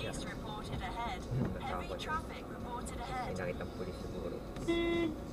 Police reported ahead. Heavy Natakot. traffic reported ahead. May nakitang pulis siguro.